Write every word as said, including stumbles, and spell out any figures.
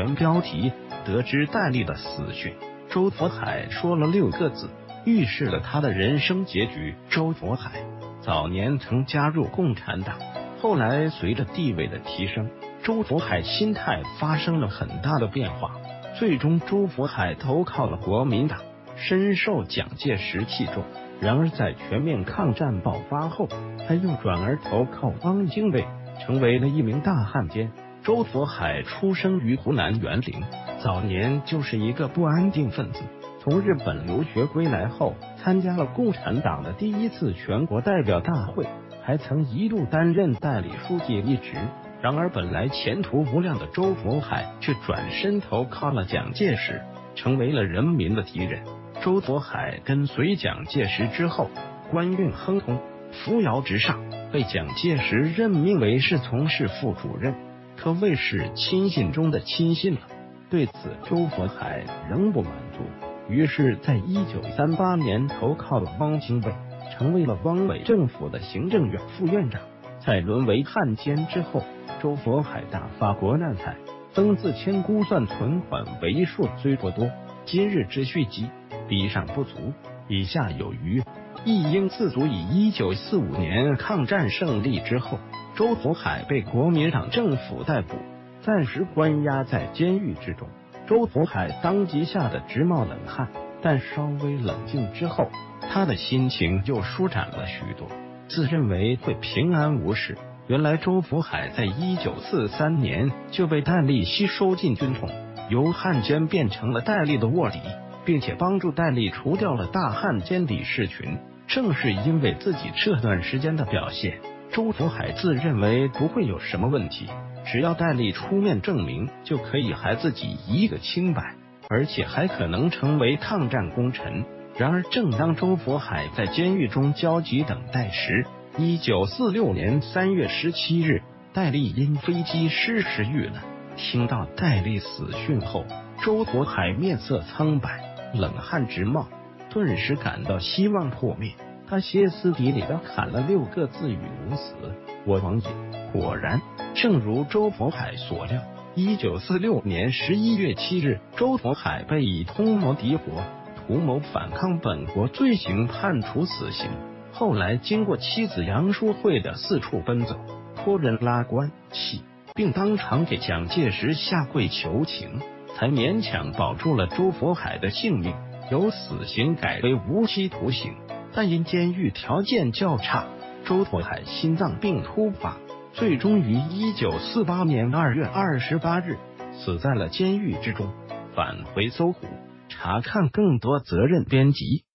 原标题，得知戴笠的死讯，周佛海说了六个字，预示了他的人生结局。周佛海早年曾加入共产党，后来随着地位的提升，周佛海心态发生了很大的变化，最终周佛海投靠了国民党，深受蒋介石器重。然而在全面抗战爆发后，他又转而投靠汪精卫，成为了一名大汉奸。周佛海出生于湖南沅陵，早年就是一个不安定分子。从日本留学归来后，参加了共产党的第一次全国代表大会，还曾一度担任代理书记一职。然而本来前途无量的周佛海却转身投靠了蒋介石，成为了人民的敌人。周佛海跟随蒋介石之后，官运亨通，扶摇直上，被蒋介石任命为是从事副主任，可谓是亲信中的亲信了。对此周佛海仍不满足，于是在一九三八年投靠了汪精卫，成为了汪伪政府的行政院副院长。在沦为汉奸之后，周佛海大发国难财，曾自谦估算存款为数虽不多，今日之蓄积比上不足，以下有余，亦应自足以。一九四五年抗战胜利之后，周佛海被国民党政府逮捕，暂时关押在监狱之中。周佛海当即吓得直冒冷汗，但稍微冷静之后，他的心情又舒展了许多，自认为会平安无事。原来周佛海在一九四三年就被戴笠吸收进军统，由汉奸变成了戴笠的卧底，并且帮助戴笠除掉了大汉奸李士群。正是因为自己这段时间的表现，周佛海自认为不会有什么问题，只要戴笠出面证明，就可以还自己一个清白，而且还可能成为抗战功臣。然而正当周佛海在监狱中焦急等待时，一九四六年三月十七日，戴笠因飞机失事遇难。听到戴笠死讯后，周佛海面色苍白，冷汗直冒，顿时感到希望破灭。他歇斯底里的喊了六个字语无死，我亡也。果然，正如周佛海所料，一九四六年十一月七日，周佛海被以通谋敌国、图谋反抗本国罪行判处死刑。后来经过妻子杨淑慧的四处奔走、托人拉关系，并当场给蒋介石下跪求情，才勉强保住了周佛海的性命，由死刑改为无期徒刑。但因监狱条件较差，周佛海心脏病突发，最终于一九四八年二月二十八日死在了监狱之中。返回搜狐，查看更多责任编辑。